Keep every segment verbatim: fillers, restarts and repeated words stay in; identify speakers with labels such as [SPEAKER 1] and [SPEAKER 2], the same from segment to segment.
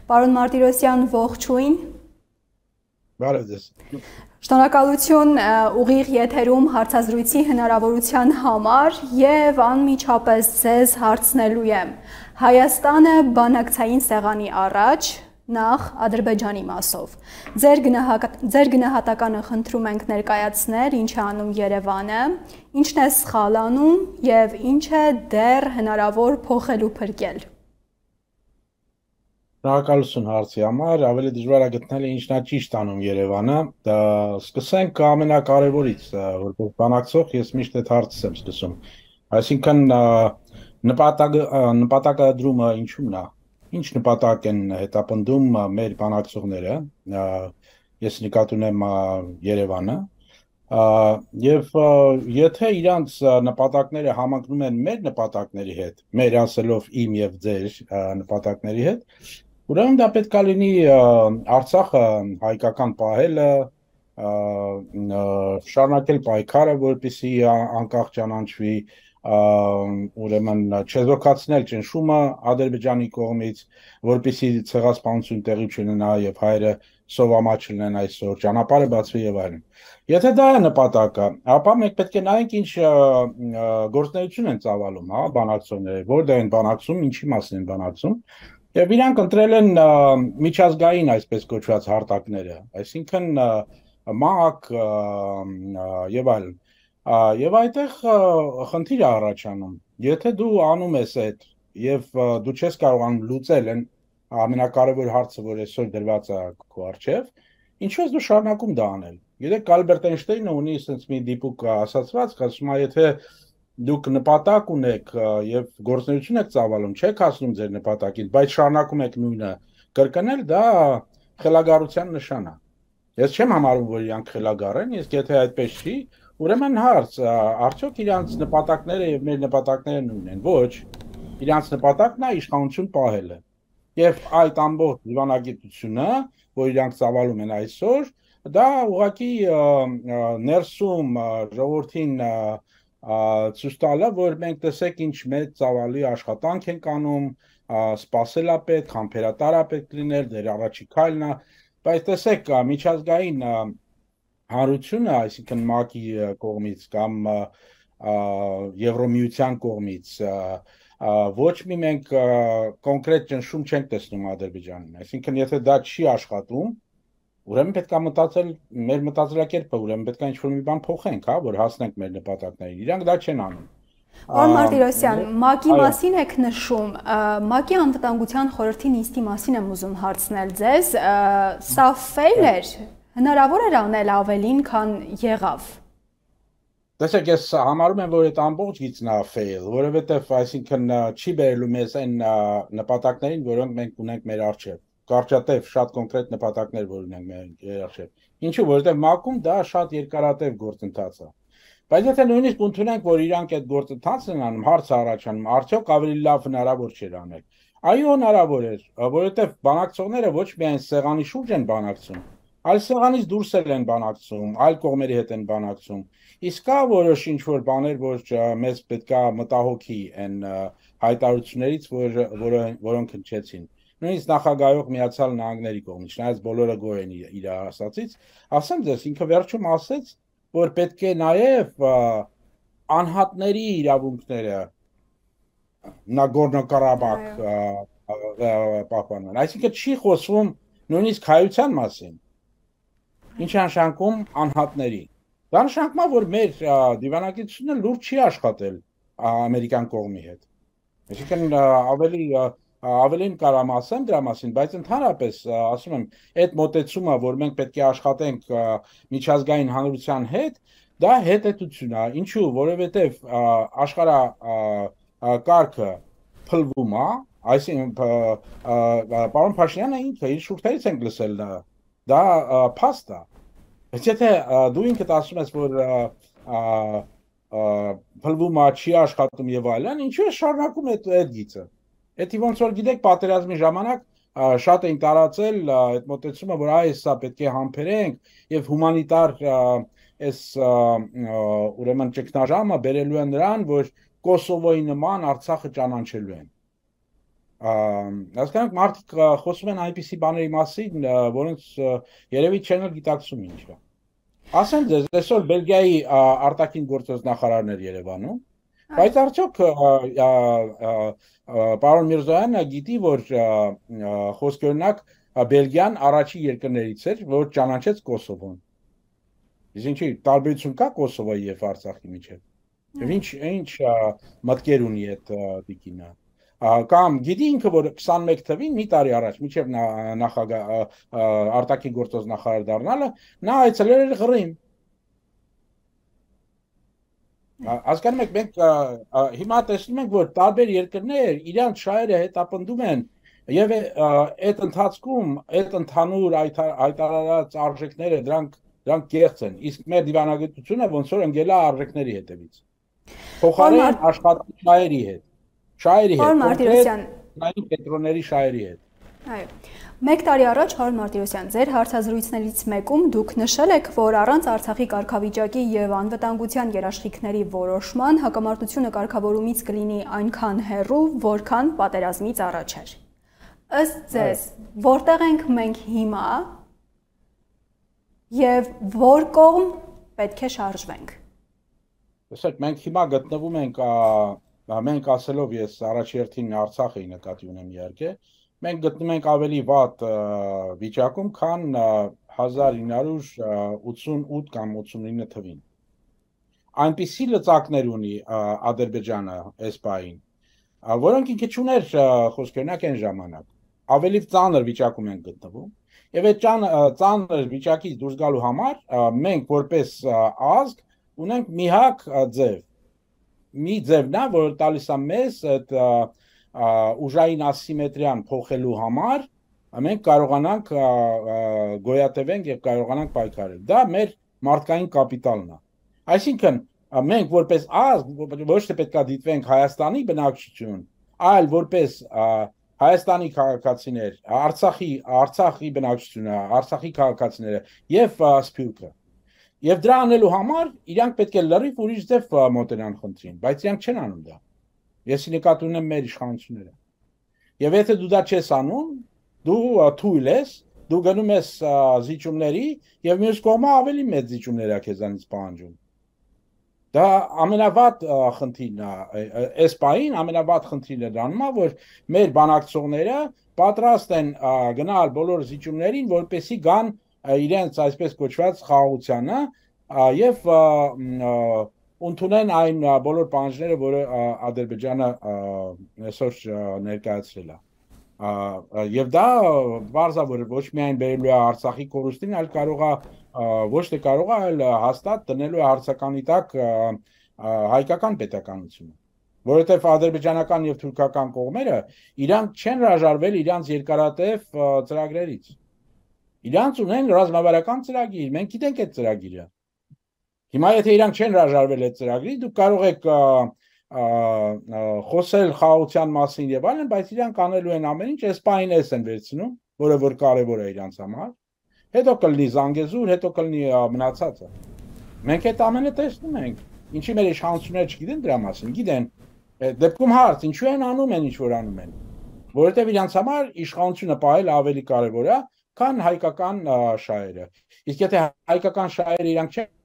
[SPEAKER 1] Պարոն Մարտիրոսյան, ողջույն։
[SPEAKER 2] Բարև ձեզ։
[SPEAKER 1] Շնորհակալություն ուղիղ եթերում հարցազրույցի հնարավորության համար եւ անմիջապես ձեզ հարցնելու եմ։ Հայաստանը բանակցային սեղանի առաջ նախ Ադրբեջանի մասով։ Ձեր ձեր գնահատականը խնդրում ենք ներկայացնել, ինչ է անում Երևանը, ինչն է սխալ անում եւ ինչ է դեռ հնարավոր փոխելու փրկել։
[SPEAKER 2] Շնորհակալություն հարցի համար, ավելի դժվար է գտնել ինչն է ճիշտ անում Երևանը։ Սկսենք ամենակարևորից, որպես բանակցող ես միշտ այդ հարցս եմ սկսում։ Այսինքն նպատակը նպատակադրումը ինչու՞մն է։ Ինչ նպատակ են հետապնդում մեր բանակցողները, ես նկատի ունեմ Երևանը, եւ եթե իրանց նպատակները համընկնում են մեր նպատակների հետ, մեր ասելով իմ եւ ձեր նպատակների հետ, ուրեմն դա պետք է լինի Արցախը հայկական պահելը, շարունակել պայքարը, որպեսզի անկախ ճանաչվի, ուրեմն չեզոքացնել ճնշումը Ադրբեջանի կողմից, որպեսզի ցեղասպանություն տեղի չունենա եւ հայերը սովամաչ լինեն այսօր, ճանապարհը բացվի եւ այլն։ Եթե դա է նպատակը, ապա մենք պետք է նայենք ինչ գործունեություն են ծավալում, հա, բանակցողները, որտեղ են բանակցում, ինչի մասին են բանակցում, եւ իրանք ընտրել են միջազգային այսպես կոչված հարտակները, այսինքն ՄԱԿ եւ այլն։ Եվ այդտեղ խնդիր է առաջանում, եթե դու անում ես այդ եւ դու չես կարողանում լուծել այն ամենակարևոր հարցը, որ այսօր դրված է քո առջեւ, ինչու ես դու շարունակում դա անել։ Գիտեք, Ալբերտ Էյնշտեյնը ունի ասենց մի դիպուկ ասացված, ասում է, եթե դուք նպատակ ունեք եւ գործունեություն եք ծավալում, չեք հասնում ձեր նպատակին, բայց շարունակում եք նույնը կրկնել, դա խելագարության նշան է։ Ես չեմ համարում, որ իրանք խելագար են, իսկ եթե այդպես չի, ուրեմն հարց, արդյոք իրանց նպատակները եւ մեր նպատակները նույնն են։ Ոչ, իրանց նպատակն է իշխանություն պահելը։ Եվ այդ ամբողջ դիվանագիտությունը, որ իրանք ծավալում են այսօր, դա ուղղակի ներսում ժողովրդին ցույց տալը, որ մենք տեսեք ինչ մեծ ծավալի աշխատանք ենք անում, սпасել է պետք, համբերատար է պետք լինել, դեր առաջի քայլն է, բայց տեսեք միջազգային հանրությունը, այսինքն ՄԱԿ-ի կողմից կամ Եվրոմիության կողմից ոչ մի մենք կոնկրետ ճնշում չենք տեսնում Ադրբեջանին, այսինքն եթե դա չի աշխատում, ուրեմն պետք է մտածել մեր մտածելակերպը, ուրեմն պետք է ինչ-որ մի բան փոխենք, հա, որ հասնենք մեր նպատակներին։ Իրանք դա չեն անում։
[SPEAKER 1] Պարոն Մարտիրոսյան, ՄԱԿ-ի մասին եք նշում, ՄԱԿ-ի անվտանգության խորհրդի նիստի մասին եմ ուզում հարցնել ձեզ, սա ֆեյլ էր, հնարավոր էր անել ավելին, քան եղավ։
[SPEAKER 2] Տեսեք, ես համարում եմ, որ այդ ամբողջ գիծն է ֆեյլ, որովհետև այսինքն չի բերելու մեզ այն նպատակներին, որոնք մենք ունենք մեր առջև։ Կարճատև շատ կոնկրետ նպատակներ, որ ունենք մեր առջև։ Ինչու, որովհետև ՄԱԿ-ում դա շատ երկարատև գործընթաց է։ Բայց եթե նույնիսկ ընդունենք, որ իրանք այդ գործընթացն են անում, հարցը առաջանում, արդյոք ավելի լավ հնարավոր չէր անել։ Այո, հնարավոր էր, որովհետև բանակցողները ոչ միայն սեղանի շուրջ են բանակցում, այլ սեղանից դուրս են բանակցում, այլ կողմերի հետ են բանակցում։ Իսկ կա որոշ ինչ-որ բաներ, որ մեզ պետքա մտահոգի այն հայտարարություններից, որ որոնք հնչեցին։ Նույնիսկ նախագահող Միացյալ Նահանգների կողմից, չնայած բոլորը գոհ են իր ասածից, ասեմ ձեզ, ինքը վերջում ասեց, որ պետք է նաև անհատների իրավունքները Նագորնո-Ղարաբաղ պահպանեն։ Այսինքն չի խոսվում նույնիսկ հայության մասին։ Ինչ նշանակում անհատների։ Դա նշանակում է, որ մեր դիվանագիտությունը լուրջ չի աշխատել ամերիկյան կողմի հետ։ Այսինքն ավելի ավելին կարամ ասեմ դրա մասին, բայց ընդհանրապես ասում եմ, այդ մոտեցումը, որ մենք պետք է աշխատենք միջազգային հանրության հետ, դա հետետություն է։ Ինչու, որովհետև աշխարհ կարգը փլվում է, այսինքն պարոն Փաշինյանը ինքը իր շուրթերից ենք լսել դա փաստ է։ Բայց եթե դու ինքդ ասում ես, որ փլվում է, չի աշխատում եւ այլն, ինչու է շարունակում այդ այդ գիծը։ Էդի ոնց որ գիտեք, պատերազմի ժամանակ շատ էին տարածել այդ մոտեցումը, որ այ սա պետք է համբերենք եւ հումանիտար այս ուրեմն ճգնաժամը բերելու են նրան, որ Կոսովոյի նման Արցախը ճանաչելու են։ Հասկանանք մարդիկ խոսում են այնպիսի բաների մասին, որոնց երևի չեն գիտակցում ինչ է։ Ասեմ ձեզ, այսօր Բելգիայի արտաքին գործոց նախարարն էր Երևանում, բայց արդյոք պարոն Միրզոյանը գիտի, որ խոսքի օրինակ Բելգիան առաջի երկրներից էր, որ ճանաչեց Կոսովոն։ Իսկ ինչի տարբերություն կա Կոսովոյի եւ Արցախի միջեւ։ Եվ ինչ ինչ մտքեր ունի այդ տիկինը։ Կամ գիտի ինքը որ քսանմեկ թվին մի տարի առաջ միջև նախագահ արտաքին գործոց նախարար դառնալը նա այցելել էր Ղրիմ։ Հասկանում եք մենք հիմա տեսնում ենք որ տարբեր երկրներ իրանց շահերը հետապնդում են եւ այդ ընթացքում այդ ընդհանուր հայտարարած արժեքները դրանք դրանք կեղծ են իսկ մեր դիվանագիտությունը ոնց որ ընկել է արժեքների հետևից փոխարեն աշխատի շահերի հետ շահերի հետ
[SPEAKER 1] Մարտիրոսյան
[SPEAKER 2] նայում պետրոների շահերի հետ
[SPEAKER 1] այո մեկ տարի առաջ Հարոն Մարտիրոսյան ձեր հարցազրույցներից մեկում դուք նշել եք որ առանց Արցախի կարգավիճակի եւ անվտանգության երաշխիքների որոշման հակամարտությունը կարգավորումից կլինի այնքան հեռու որքան պատերազմից առաջ էր ըստ ձեզ որտեղ ենք մենք հիմա եւ որ կողմ պետք է շարժվենք
[SPEAKER 2] Տեսեք մենք հիմա գտնվում ենք մենք ասելով ես առաջերտին Արցախի նկատի ունեմ իհարկե մենք գտնվում ենք ավելի վատ վիճակում քան հազար ինը հարյուր ութսունութ կամ ութսունինը թվին այնպիսի լծակներ ունի Ադրբեջանը էսպային որոնք ինքը չուներ խոսքերնակ այն ժամանակ ավելի ծանր վիճակում են գտնվում եւ այդ ծանր վիճակից դուրս գալու համար մենք որպես ազգ ունենք մի հակ ձև մի ձևն է որ տալիս է մեզ այդ ուժային ասիմետրիան փոխելու համար մենք կարողանանք գոյատևենք եւ կարողանանք պայքարել դա մեր մարդկային կապիտալն է այսինքն մենք որպես ազգ ոչ թե պետք է դիտվենք Հայաստանի բնակչություն այլ որպես Հայաստանի քաղաքացիներ Արցախի Արցախի բնակչությունը Արցախի քաղաքացիները եւ Սփյուռքը եւ դրա անելու համար իրանք պետք է լրիվ ուրիշ ձև մոտենան խնդրին բայց իրանք չեն անում դա Ես նկատի ունեմ մեր իշխանությունները։ Եվ եթե դու դա չես անում, դու թույլ ես, դու գնում ես զիջումների եւ մյուս կողմը ավելի մեծ զիջումներ է քեզանից պահանջում։ Դա ամենավատ խնդիրն է, այս պահին ամենավատ խնդիրն է դառնում, որ մեր բանակցողները պատրաստ են գնալ բոլոր զիջումներին, որպեսզի գան իրենց այսպես կոչված խաղաղությանը եւ ընդունեն այն բոլոր պահանջները, որը Ադրբեջանը այսօր ներկայացրել է։ Եվ դա բարձր ոչ միայն բերելու է Արցախի կորուստին, այլ կարող է ոչ թե կարող է, այլ հաստատ դնելու է հարցականի տակ հայկական պետականությունը։ Որովհետև ադրբեջանական եւ թուրքական կողմերը իրանք չեն հրաժարվել իրանց երկարատև ծրագրերից։ Իրանք ունեն ռազմավարական ծրագիր, մենք գիտենք այդ ծրագիրը։ Հիմա եթե իրանք չեն հրաժարվել այդ ծրագրից, դուք կարող եք խոսել խաղաղության մասին եւ այլն, բայց իրանք անելու են ամեն ինչ, այս պահին էս են վերցնում, որը որ կարեւոր է իրանք համար։ Հետո կլինի Զանգեզուր, հետո կլինի մնացածը։ Մենք այդ ամենը տեսնում ենք։ Ինչի մեր իշխանությունները չգիտեն դրա մասին, գիտեն։ Դեպքում հարց, ինչու են անում են ինչ որ անում են։ Որովհետեւ իրանք համար իշխանությունը պահել ավելի կարեւոր է, քան հայկական շահերը։ Իսկ եթե հայկական շահերը իրանք չեն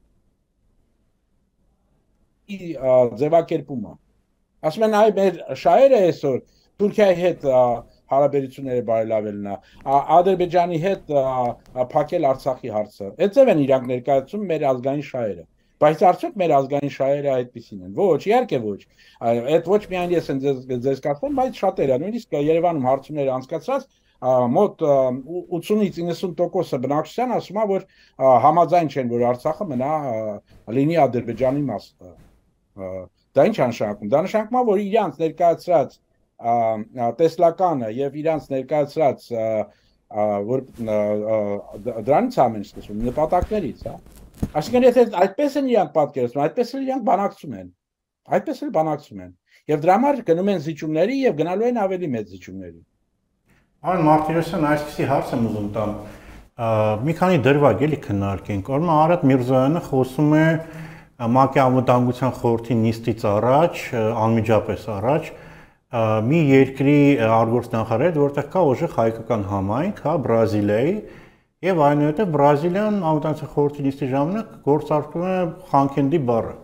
[SPEAKER 2] ձևակերպումը։ Ասում են այ մեր շահերը այսօր Թուրքիայի հետ հարաբերությունները բարելավելն է, Ադրբեջանի հետ փակել Արցախի հարցը։ Այդ ձև են իրանք ներկայացում մեր ազգային շահերը։ Բայց արդյոք մեր ազգային շահերը այդպիսին են։ Ոչ, իհարկե ոչ։ Այդ ոչ միայն ես եմ ձեզ կասեմ, բայց շատերը, նույնիսկ Երևանում հարցումներ անցկացրած մոտ ութսունից իննսուն տոկոսը բնակչության ասում է, որ համաձայն չեն, որ Արցախը մնա լինի Ադրբեջանի մաս։ Դա ինչ նշանակում։ Դա նշանակում է, որ իրանց ներկայացրած տեսլականը եւ իրանց ներկայացրած որ դրանից ամեն ինչ սկսում նպատակներից, հա։ Այսինքն եթե այդպես են իրանք պատկերացնում, այդպես էլ իրանք բանակցում են։ Այդպես էլ բանակցում են։ Եվ դրա համար գնում են զիջումների եւ գնալու են ավելի մեծ զիջումների։
[SPEAKER 3] Արոն Մարտիրոսյան, այսպեսի հարց եմ ուզում տամ։ Մի քանի դրվագ էլի քննարկենք։ Օրինակ Արադ Միրզոյանը խոսում է ՄԱԿ-ի անվտանգության խորհրդի նիստից առաջ, անմիջապես առաջ, մի երկրի արտգործնախարար, որտեղ կա ուժեղ հայկական համայնք, հա, Բրազիլիայի, եւ այնուհետեւ Բրազիլիան անվտանգության խորհրդի նիստի ժամանակ գործարկում է Խանքենդի բառը։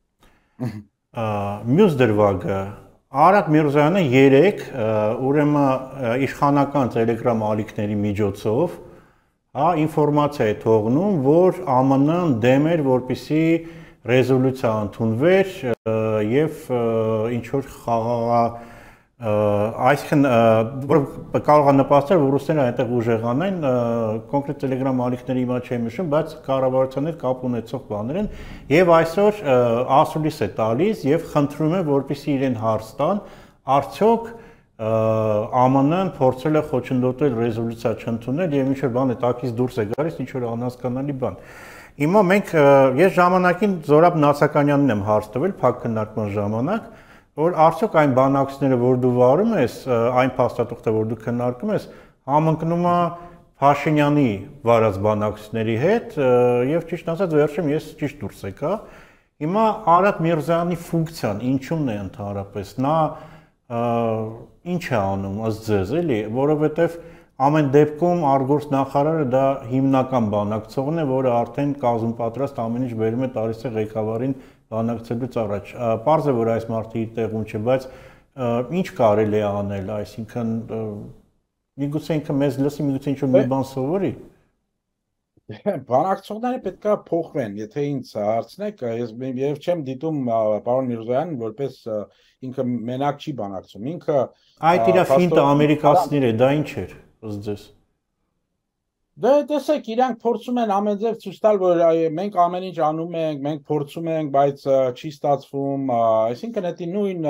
[SPEAKER 3] Մյուս դրվագը Արադ Միրզոյանը երեք ուրեմն իշխանական Telegram ալիքների միջոցով, հա, ինֆորմացիա է թողնում, որ ԱՄՆ-ն դեմ էր, որպեսզի ռեզոլյուցիա ընդունվեր եւ ինչ որ խաղաղ այսինքն կարող է նպաստել, որ ռուսները այնտեղ ուժեղանային, կոնկրետ Telegram ալիքների հիմա չեմ հիշում, բայց կառավարության հետ կապ ունեցող բաներ են եւ այսօր ասուլիս է տալիս եւ խնդրում է, որպեսզի իրեն հարց տան, արդյոք ԱՄՆ-ն փորձել է խոչընդոտել ռեզոլյուցիա չընդունել եւ ինչ որ բան է տակից դուրս է գալիս, ինչ որ անհասկանալի բան։ Հիմա մենք ես ժամանակին Զորաբ Նացականյանին եմ հարց տվել փակ քննարկման ժամանակ, որ արդյոք այն բանակցությունները, որ դու վարում ես, այն փաստաթուղթը, որ դու քննարկում ես, համընկնում է Փաշինյանի վարած բանակցությունների հետ եւ ճիշտ ասած վերջում ես ճիշտ դուրս եկա։ Հիմա Արադ Միրզոյանի ֆունկցիան ինչումն է ընդհանրապես, նա ինչ է անում ըստ ձեզ, էլի, որովհետեւ ամեն դեպքում արտգործնախարարը դա հիմնական բանակցողն է, որը արդեն կազմ պատրաստ ամեն ինչ վերում է տալիս է ղեկավարին բանակցելուց առաջ։ Պարզ է, որ այս մարդը իր տեղում չէ, բայց ինչ կարելի է անել, այսինքն միգուցե ինքը մեզ լսի, միգուցե ինչ-որ մի բան սովորի։
[SPEAKER 2] Բանակցողները պետք է փոխվեն, եթե ինձ հարցնեք, ես եւ չեմ դիտում պարոն Միրզոյանին որպես ինքը մենակ չի բանակցում, ինքը
[SPEAKER 3] այդ իր ֆինտը ամերիկացիներ է, դա ինչ էր ըստ ձեզ։
[SPEAKER 2] Դե տեսեք, իրանք փորձում են ամենձև ցույց տալ, որ մենք ամեն ինչ անում ենք, մենք փորձում ենք, բայց չի ստացվում, այսինքն դա նույն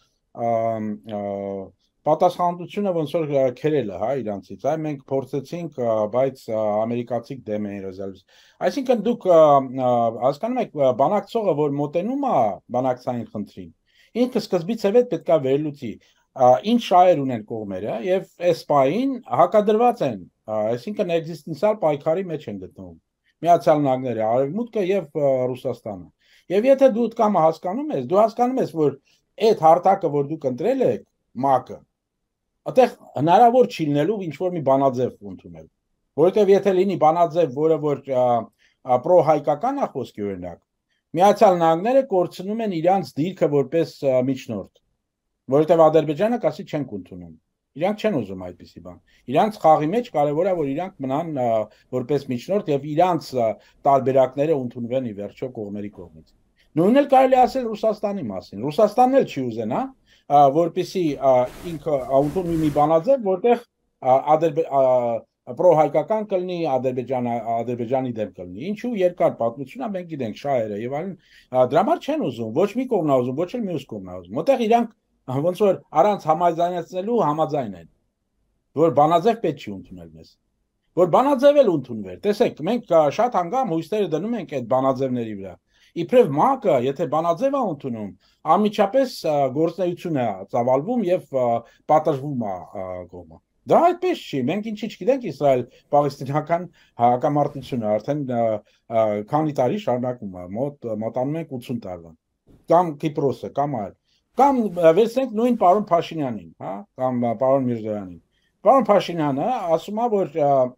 [SPEAKER 2] պատասխանատվությունը ոնց որ քերելը, հա, իրանցից, այ մենք փորձեցինք, բայց ամերիկացիք դեմ էին ռեզոլյուցիա։ Այսինքն դուք հասկանում եք, բանակցողը, որ մոտենում է բանակցային խնդրին, ինքը սկզբից է պետք է վերլուծի ինչ շահեր ունեն կողմերը եւ այս պահին հակադրված են, այսինքն էգզիստենցիալ պայքարի մեջ են գտնվում Միացյալ Նահանգները, Արևմուտքը եւ Ռուսաստանը։ Եվ եթե դու կամ հասկանում ես, դու հասկանում ես, որ այդ հարթակը, որ դուք ընտրել եք, ՄԱԿ-ը, այդտեղ հնարավոր չի լինելու ինչ որ մի բանաձև ընդունել, որովհետեւ եթե լինի բանաձև, որը որ պրո-հայկական է խոսքի օրինակ, Միացյալ Նահանգները կորցնում են իրանց դիրքը որպես միջնորդ, որովհետև Ադրբեջանը կասի չենք ընդունում։ Իրանք չեն ուզում այդպիսի բան։ Իրանք խաղի մեջ կարևոր է, որ իրանք մնան որպես միջնորդ եւ իրանք տարբերակները ընդունվեն ի վերջո կողմերի կողմից։ Նույնն էլ կարելի ասել Ռուսաստանի մասին։ Ռուսաստանն էլ չի ուզենա, որպեսի ինքը ընդունի մի բանաձև, որտեղ պրո-հայկական կլինի, Ադրբեջանը Ադրբեջանի դեմ կլինի։ Ինչու երկար պատմություն է, մենք գիտենք շահերը եւ այլն, դրա համար չեն ուզում, ոչ մի կողմն է ուզում, ոչ էլ մյուս կողմն է ուզում։ Որտեղ իրանք ոնց որ առանց համաձայնեցնելու համաձայն են, որ բանաձև պետք չի ընդունել մեզ, որ բանաձև էլ ընդունվեր։ Տեսեք, մենք շատ հանգամ հույսերը դնում ենք այդ բանաձևների վրա։ Իբրև ՄԱԿ-ը, եթե բանաձև է ընդունում, անմիջապես գործունեություն է ծավալվում եւ պատժվում է կողմը։ Դա այդպես չի, մենք ինչի չգիտենք Իսրայել-Պաղեստինական հակամարտությունը արդեն քանի տարի շարունակվում է, մոտ մոտանում ենք ութսուն տարվա։ Կամ Կիպրոսը, կամ այլ Կամ վերցնենք նույն պարոն Փաշինյանին, հա, կամ պարոն Միրզոյանին։ Պարոն Փաշինյանը ասում է, որ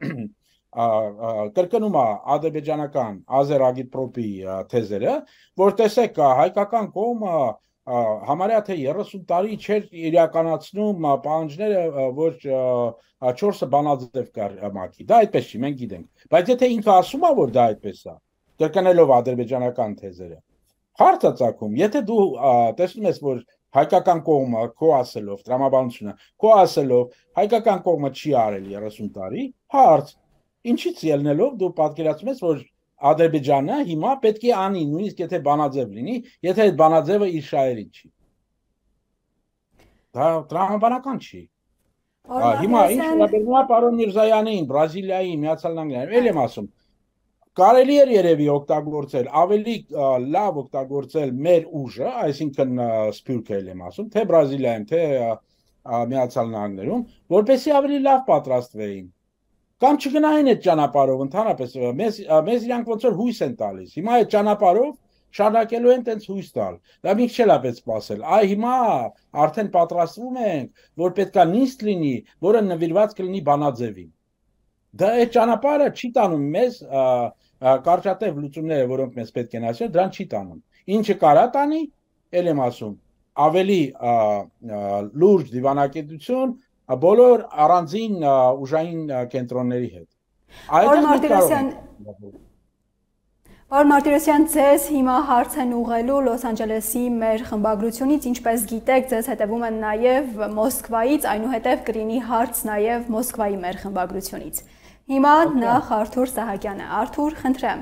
[SPEAKER 2] կրկնում է ադրբեջանական Ազերագիտպրոպի թեզերը, որ տեսեք, հայկական կողմը համարյա թե երեսուն տարի չէր իրականացնում պահանջները, որ չորսը բանաձև կար ՄԱԿ-ի։ Դա այդպես չի, մենք գիտենք։ Բայց եթե ինքը ասում է, որ դա այդպես է, կրկնելով ադրբեջանական թեզերը, հարց է ծագում, եթե դու տեսնում ես, որ հայկական կողմը քո ասելով, տրամաբանությունը քո ասելով, հայկական կողմը չի արել երեսուն տարի, հարց, ինչից ելնելով դու պատկերացնում ես, որ Ադրբեջանը հիմա պետք է անի, նույնիսկ եթե բանաձև լինի, եթե այդ բանաձևը իր շահերին չի։ Դա տրամաբանական չի։ Հիմա ինչ վերաբերում է պարոն Միրզոյանին, Բրազիլիայի, Միացյալ Նահանգներին, ել եմ ասում, կարելի էր երևի օգտագործել, ավելի լավ օգտագործել մեր ուժը, այսինքն Սփյուռքը եմ ասում, թե Բրազիլիայում, թե Միացյալ Նահանգներում, որպեսզի ավելի լավ պատրաստվեին։ Կամ չգնային այդ ճանապարհով, ընդհանրապես մեզ մեզ իրանք ոնց որ հույս են տալիս։ Հիմա այդ ճանապարհով շարունակելու են տենց հույս տալ։ Դա մի քիչ էլ է պետք սպասել։ Այ հիմա արդեն պատրաստվում ենք, որ պետքա նիստ լինի, որը նվիրված կլինի բանաձևին։ Դա այդ ճանապարհը չի տանում մեզ կարճատև լուծումները, որոնք մեզ պետք են ասել, դրան չի տանում։ Ինչը կարա տանի, ել եմ ասում, ավելի լուրջ դիվանագիտություն բոլոր առանձին ուժային կենտրոնների հետ։
[SPEAKER 1] Պարոն Մարտիրոսյան, Պարոն Մարտիրոսյան, ձեզ հիմա հարց են ուղղելու Լոս Անջելեսի մեր խմբագրությունից, ինչպես գիտեք, ձեզ հետևում են նաև Մոսկվայից, այնուհետև կլինի հարց նաև Մոսկվայի մեր խմբագրությունից։ Հիմա նախ Արթուր Սահակյանը։ Արթուր, խնդրեմ։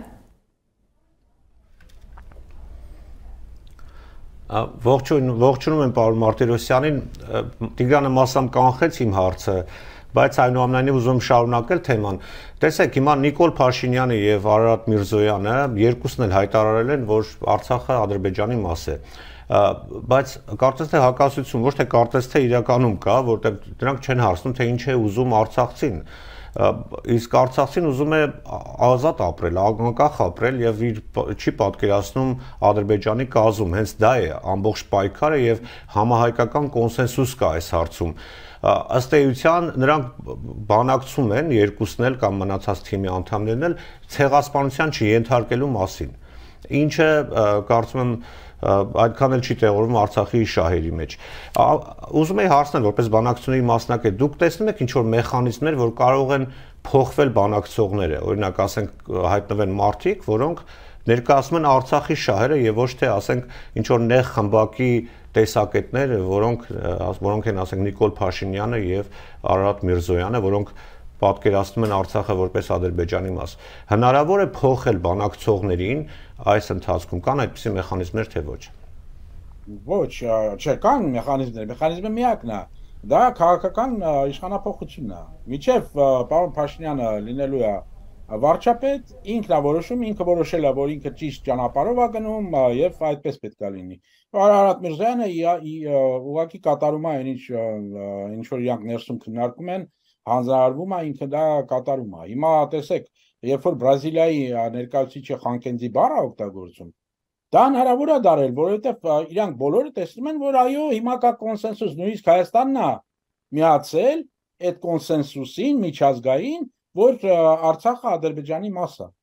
[SPEAKER 3] Ողջույն, ողջունում եմ պարոն Մարտիրոսյանին, Տիգրանը մասամբ կանխեց իմ հարցը, բայց այնուամենայնիվ ուզում շարունակել թեման։ Տեսեք, հիմա Նիկոլ Փաշինյանը եւ Արարատ Միրզոյանը երկուսն էլ հայտարարել են, որ Արցախը Ադրբեջանի մաս է։ Բայց կարծես թե հակասություն, ոչ թե կարծես թե իրականում կա, որտեղ դրանք չեն հարցնում, թե ինչ է ուզում արցախցին։ Իսկ արցախցին ուզում է ազատ ապրել, անկախ ապրել եւ իր չի պատկերացնում Ադրբեջանի կազում, հենց դա է ամբողջ պայքարը եւ համահայկական կոնսենսուս կա այս հարցում։ Ըստ էության նրանք բանակցում են երկուսն էլ կամ մնացած թիմի անդամներն էլ ցեղասպանության չենթարկելու մասին, ինչը կարծում եմ այդքան էլ չի տեղորվում Արցախի շահերի մեջ։ Ուզում եի հարցնել, որպես բանակցությունների մասնակից, դուք տեսնում եք ինչ-որ մեխանիզմներ, որ կարող են փոխվել բանակցողները, օրինակ ասենք հայտնվեն մարդիկ, որոնք ներկայացնում են Արցախի շահերը եւ ոչ թե ասենք ինչ-որ նեղ խմբակի տեսակետներ, որոնք որոնք են ասենք Նիկոլ Փաշինյանը եւ Արարատ Միրզոյանը, որոնք պատկերացնում են Արցախը որպես Ադրբեջանի մաս։ Հնարավոր է փոխել բանակցողներին այս ընթացքում, կան այդպիսի մեխանիզմներ, թե ոչ։
[SPEAKER 2] Ոչ, չէ, կան մեխանիզմներ, մեխանիզմը միակն է, դա քաղաքական իշխանափոխությունն է։ Միջև պարոն Փաշինյանը լինելու է վարչապետ, ինքն է որոշում, ինքը որոշել է, որ ինքը ճիշտ ճանապարհով է գնում եւ այդպես պետք է լինի։ Արարատ Միրզոյանը ուղղակի կատարում է այն ինչ ինչ որ իրանք ներսում քննարկում են, հանձնարարվում է, ինքը դա կատարում է։ Հիմա տեսեք, երբ որ Բրազիլիայի ներկայացուցիչը Խանկենձի բառը օգտագործում, դա հնարավոր է դարել, որովհետեւ իրանք բոլորը տեսնում են, որ այո, հիմա կա կոնսենսուս, նույնիսկ Հայաստանն է միացել այդ կոնսենսուսին միջազգային, որ Արցախը Ադրբեջանի մաս է։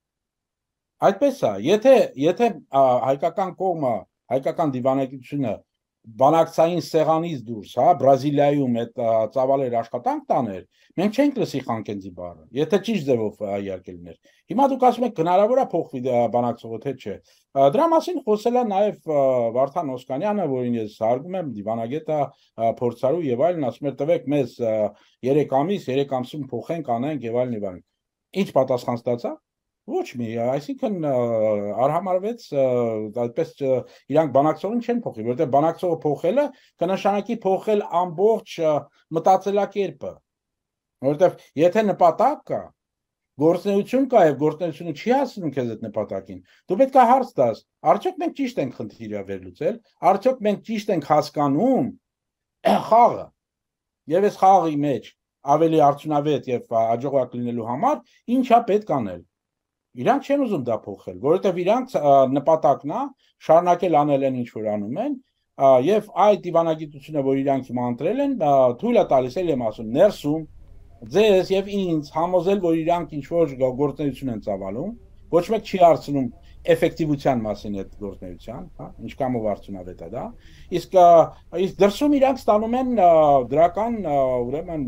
[SPEAKER 2] Այդպես է, եթե եթե հայկական կողմը, հայկական դիվանագիտությունը բանակցային սեղանից դուրս, հա, Բրազիլիայում այդ ծավալեր աշխատանք տաներ, մենք չենք լսի Խանկենձի բառը, եթե ճիշտ ձևով իհարկե լիներ։ Հիմա դուք ասում եք հնարավոր է փոխվի բանակցողը, թե չէ։ Դրա մասին խոսել է նաև Վարդան Օսկանյանը, որին ես հարգում եմ, դիվանագետ է, փորձարու եւ այլն, ասում է տվեք մեզ երեք ամիս, երեք ամսում փոխենք, անենք եւ այլն եւ այլն։ Ինչ պատասխան ստացա։ Ոչ մի, այսինքն արհամարվեց, այդպես իրանք բանակցողին չեն փոխի, որտեղ բանակցողը փոխելը կնշանակի փոխել ամբողջ մտածելակերպը, որտեղ եթե նպատակ կա, գործունեություն կա եւ գործունեությունը չի հասնում քեզ այդ նպատակին, դու պետք է հարց տաս, արդյոք մենք ճիշտ ենք խնդիրը վերլուծել, արդյոք մենք ճիշտ ենք հասկանում խաղը եւ այս խաղի մեջ ավելի արդյունավետ եւ աջողակ լինելու համար ինչա պետք անել։ Իրանք չեն ուզում դա փոխել, որովհետև իրանք նպատակն է շարունակել անել են ինչ որ անում են, եւ այդ դիվանագիտությունը, որ իրանք հիմա ընտրել են, թույլ է տալիս, էլ եմ ասում, ներսում ձեզ եւ ինձ համոզել, որ իրանք ինչ որ գործունեություն են ծավալում, ոչ մեկ չի հարցնում էֆեկտիվության մասին այդ գործունեության, հա, ինչքանով արդյունավետ է դա, իսկ իսկ դրսում իրանք ստանում են դրական, ուրեմն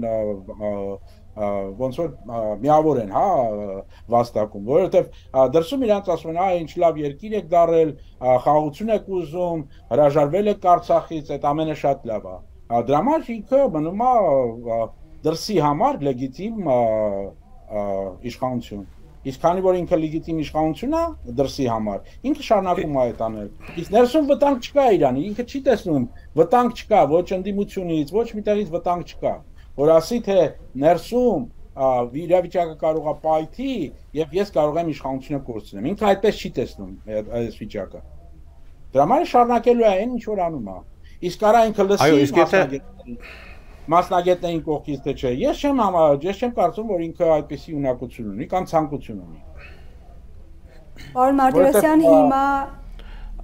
[SPEAKER 2] ոնց որ միավոր են, հա, վաստակում, որովհետև դրսում իրանք ասում են, «Ա, ինչ լավ երկիր եք դարել, խաղաղություն եք ուզում, հրաժարվել եք Արցախից, այդ ամենը շատ լավ է»։ Դրա համար ինքը մնում է դրսի համար լեգիտիմ իշխանություն։ Իսկ քանի որ ինքը լեգիտիմ իշխանություն է դրսի համար, ինքը շարունակում է այդ անել։ Իսկ ներսում վտանգ չկա իրանի, ինքը չի տեսնում վտանգ չկա, ոչ ընդդիմությունից, ոչ միտեղից վտանգ չկա, որ ասի թե ներսում իրավիճակը կարող է պայթի եւ ես կարող եմ իշխանությունը կորցնեմ։ Ինքը այդպես չի տեսնում այս վիճակը։ Դրա համար շարունակելու է այն ինչ որ անում է։ Իսկ արա ինքը լսի մասնագետներին կողքից թե չէ։ Ես չեմ ես չեմ կարծում, որ ինքը այդպիսի ունակություն ունի կամ ցանկություն ունի։
[SPEAKER 1] Պարոն Մարտիրոսյան, հիմա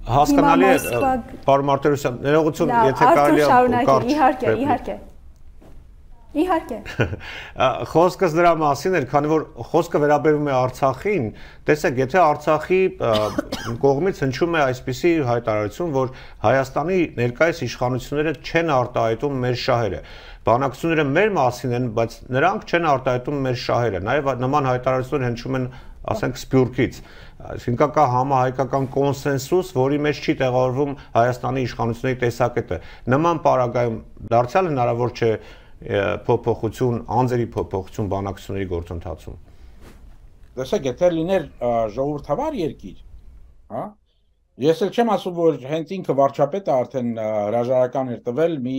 [SPEAKER 3] Հասկանալի է, պարոն Մարտիրոսյան, ներողություն, եթե կարելի է կարճ։
[SPEAKER 1] Իհարկե, իհարկե։ Իհարկե։
[SPEAKER 3] Խոսքս դրա մասին էր, քանի որ խոսքը վերաբերում է Արցախին, տեսեք, եթե Արցախի կողմից հնչում է այսպիսի հայտարարություն, որ Հայաստանի ներկայիս իշխանությունները չեն արտահայտում մեր շահերը, բանակցությունները մեր մասին են, բայց նրանք չեն արտահայտում մեր շահերը, նաև նման հայտարարություններ հնչում են, ասենք, Սփյուռքից, այսինքն կա համահայկական կոնսենսուս, որի մեջ չի տեղավորվում Հայաստանի իշխանությունների տեսակետը, նման պարագայում դարձյալ հնարավոր չէ փոփոխություն, անձերի փոփոխություն բանակցությունների գործընթացում։
[SPEAKER 2] Տեսեք, եթե լիներ ժողովրդավար երկիր, հա, ես էլ չեմ ասում, որ հենց ինքը վարչապետը արդեն հրաժարական էր տվել մի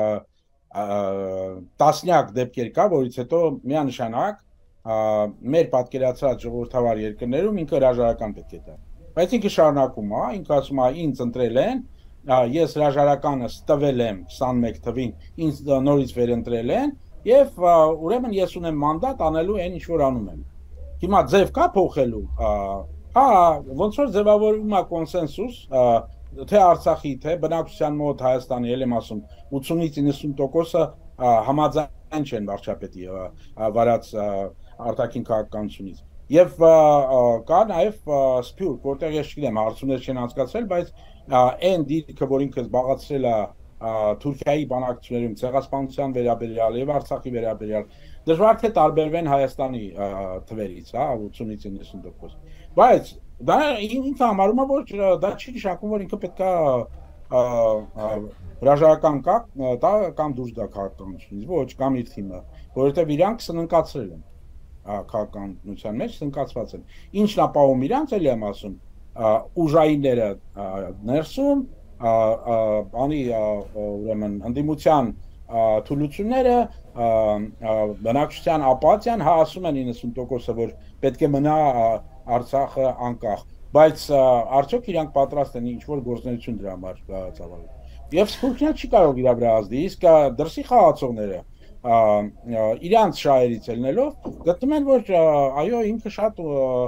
[SPEAKER 2] տասնյակ դեպքեր կա, որից հետո միանշանակ մեր պատկերացրած ժողովրդավար երկրներում ինքը հրաժարական պետք է տա։ Բայց ինքը շարունակում է, ինքը ասում է ինձ ընտրել են, ես հրաժարականս տվել եմ քսանմեկ թվին, ինձ նորից վերընտրել են եւ ուրեմն ես ունեմ մանդատ անելու այն ինչ որ անում եմ։ Հիմա ձև կա փոխելու, հա, ոնց որ ձևավորվում է կոնսենսուս, թե Արցախի, թե բնակչության մոտ Հայաստանի, ել եմ ասում, ութսունից իննսուն տոկոսը համաձայն չեն վարչապետի վարած արտաքին քաղաքականությունից։ Եվ կա նաև Սփյուռք, որտեղ ես չգիտեմ, հարցումներ չեն անցկացրել, բայց այն դիրքը, որ ինքը զբաղացրել է Թուրքիայի բանակցություններում ցեղասպանության վերաբերյալ եւ Արցախի վերաբերյալ, դժվար թե տարբերվեն Հայաստանի թվերից, հա, ութսունից իննսուն տոկոս։ Բայց դա ինքը համարում է, որ դա չի նշանակում, որ ինքը պետք է հրաժարական կա, դա կամ դուրս գա քաղաքականությունից, ոչ, կամ իր թիմը, որովհետեւ իրանք սննկացրել են քաղաքականության մեջ, սնկացված են։ Ինչն է պահում իրանք, էլ եմ ասում, ուժայինները ներսում, բանի ուրեմն ընդդիմության թուլությունները, բնակչության ապաթիան, հա ասում են իննսուն տոկոսը, որ պետք է մնա Արցախը անկախ, բայց արդյոք իրանք պատրաստ են ինչ-որ գործունեություն դրա համար ծավալել։ Եվ Սփյուռքն չի կարող իր վրա ազդի, իսկ դրսի խաղացողները իրանց շահերից ելնելով գտնում են, որ այո, ինքը շատ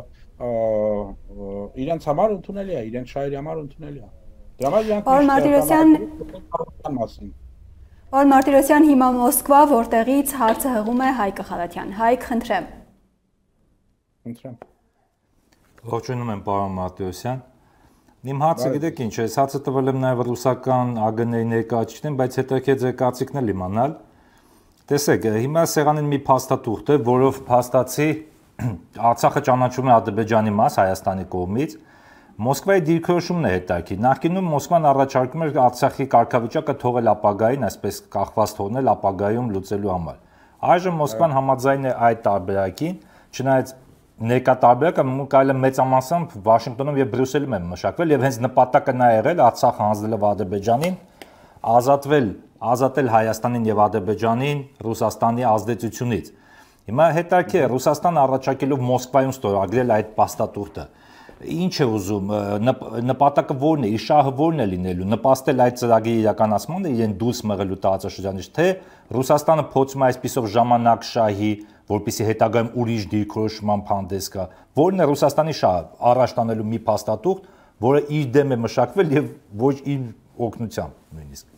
[SPEAKER 2] իրենց համար ընդունելի է, իրենց շահերի համար ընդունելի է։ Դրա համար իրանք
[SPEAKER 1] Պարոն Մարտիրոսյան, Պարոն Մարտիրոսյան, հիմա Մոսկվա, որտեղից հարցը հղում է Հայկ Խալաթյան։ Հայկ, խնդրեմ։
[SPEAKER 2] Խնդրեմ։
[SPEAKER 4] Ողջունում եմ, պարոն Մարտիրոսյան։ Իմ հարցը գիտեք ինչ է, ես հարցը տվել եմ նաև ռուսական ԱԳՆ-ի ներկայացուցիչներին, բայց հետաքրքիր ձեր կարծիքն էլ իմանալ։ Տեսեք, հիմա սեղանին մի փաստաթուղթ է, որով փաստացի Արցախը ճանաչում է Ադրբեջանի մաս Հայաստանի կողմից։ Մոսկվայի դիրքորոշումն է հետաքրքիր։ Նախկինում Մոսկվան առաջարկում էր Արցախի կարգավիճակը թողել ապագային, այսպես կախված թողնել ապագայում լուծելու համար։ Այժմ Մոսկվան համաձայն է այդ տարբերակին, չնայած ներկա տարբերակը կարելի է մեծամասամբ Վաշինգտոնում եւ Բրյուսելում է մշակվել եւ հենց նպատակը նա եղել Արցախը հանձնելով Ադրբեջանին, ազատվել, ազատել Հայաստանին եւ Ադրբեջանին Ռուսաստանի ազդեցությունից։ Հիմա հետաքրքիր է Ռուսաստանը առաջարկելով Մոսկվայում ստորագրել այդ փաստաթուղթը։ Ինչ է ուզում, նպատակը ո՞րն է, իր շահը ո՞րն է լինելու, նպաստել այդ ծրագրի իրականացմանը, իրեն դուրս մղելու տարածաշրջանից, թե Ռուսաստանը փորձում է այսպիսով ժամանակ շահի, որպեսզի հետագայում ուրիշ դիրքորոշման հանդես գա, ո՞րն է Ռուսաստանի շահը, առաջ տանելու մի փաստաթուղթ, որը իր դեմ է մշակվել եւ ոչ իր օգնությամբ նույնիսկ։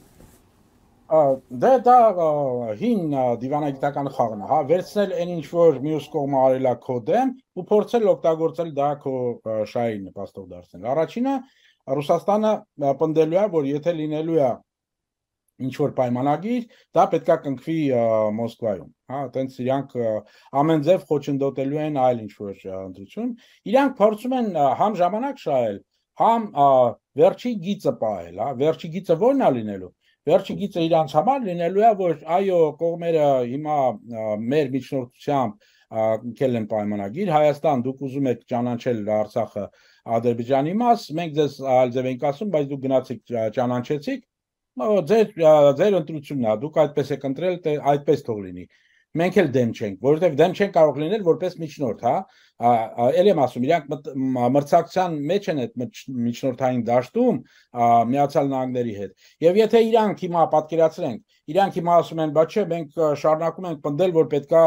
[SPEAKER 2] Դե դա հին դիվանագիտական խաղն է, հա, վերցնել այն ինչ որ մյուս կողմը արել է քո դեմ ու փորձել օգտագործել դա քո շահի նպաստով դարձնել։ Առաջինը Ռուսաստանը պնդելու է, որ եթե լինելու է ինչ որ պայմանագիր, դա պետք է կնքվի Մոսկվայում, հա, այտենց իրանք ամեն ձև խոչընդոտելու են այլ ինչ որ ընտրություն, իրանք փորձում են համ ժամանակ շահել, համ վերջի գիծը պահել, հա, վերջի գիծը ո՞րն է լինելու։ Վերջի գիծը իրանց համար լինելու է, որ այո, կողմերը հիմա մեր միջնորդությամբ կել են պայմանագիր, Հայաստան, դուք ուզում եք ճանաչել Արցախը Ադրբեջանի մաս, մենք ձեզ այլ ձև ենք ասում, բայց դուք գնացիք ճանաչեցիք, ձեր ձեր ընտրությունն է, դուք այդպես եք ընտրել, այդպես թող լինի։ Մենք էլ դեմ չենք, որովհետև դեմ չենք կարող լինել որպես միջնորդ, հա, ել եմ ասում, իրանք մրցակցության մեջ են այդ միջնորդային դաշտում Միացյալ Նահանգների հետ։ Եվ եթե իրանք հիմա պատկերացրենք, իրանք հիմա ասում են, բա չէ, մենք շարունակում ենք պնդել, որ պետքա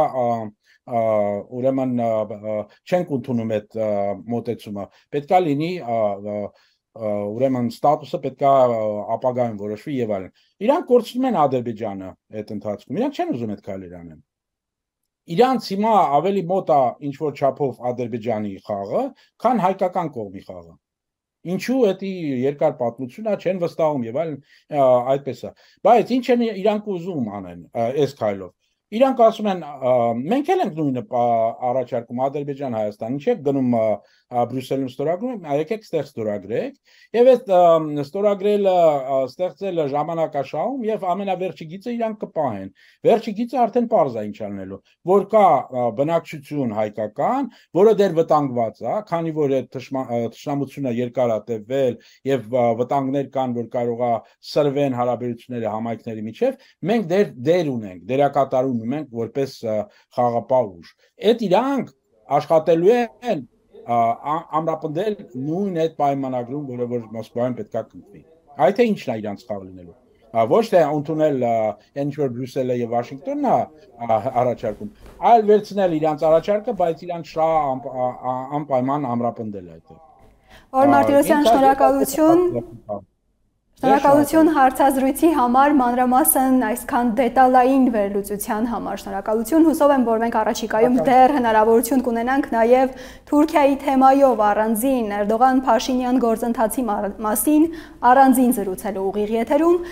[SPEAKER 2] ուրեմն չենք ընդունում այդ մոտեցումը, պետքա լինի ուրեմն ստատուսը պետք է ապագայում որոշվի եւ այլն։ Իրանք կորցնում են Ադրբեջանը այդ ընթացքում։ Իրանք չեն ուզում այդ քայլեր անեն։ Իրանց հիմա ավելի մոտ է ինչ որ չափով Ադրբեջանի խաղը, քան հայկական կողմի խաղը։ Ինչու էդի երկար պատմությունա չեն վստահում եւ այլն այդպես է։ Բայց ինչ են իրանք ուզում անեն այս քայլով։ Իրանք ասում են մենք էլ ենք նույնը առաջարկում Ադրբեջան Հայաստան, ինչ եք գնում Բրյուսելում ստորագրում, եկեք ստեղ ստորագրեք, եւ այդ ստորագրելը ստեղծելը ժամանակաշահում եւ ամենավերջի գիծը իրանք կպահեն։ Վերջի գիծը արդեն պարզ է ինչ անելու, որ կա բնակչություն հայկական, որը դեռ վտանգված է, քանի որ այդ թշնամությունը երկար է տևել եւ վտանգներ կան, որ կարող է սրվեն հարաբերությունները համայնքների միջեւ, մենք դեռ դեր ունենք, դերակատարում մենք որպես խաղապահ ուժ։ Այդ իրանք աշխատելու են ամրապնդել նույն այդ պայմանագրում, որը որ Մոսկվայում պետք է կնքվի։ Այդ է ինչն է իրանք խաղ լինելու։ Ոչ թե ընդունել ինչ որ Բրյուսելը եւ Վաշինգտոնն է առաջարկում, այլ վերցնել իրանք առաջարկը, բայց իրանք շահ անպայման ամրապնդել այդ։
[SPEAKER 1] Օր Մարտիրոսյան, շնորհակալություն։ Շնորհակալություն հարցազրույցի համար, մանրամասն այսքան դետալային վերլուծության համար։ Շնորհակալություն, հուսով եմ, որ մենք առաջիկայում դեռ հնարավորություն կունենանք նաև Թուրքիայի թեմայով առանձին Էրդողան-Փաշինյան գործընթացի մասին առանձին զրուցելու ուղիղ եթերում։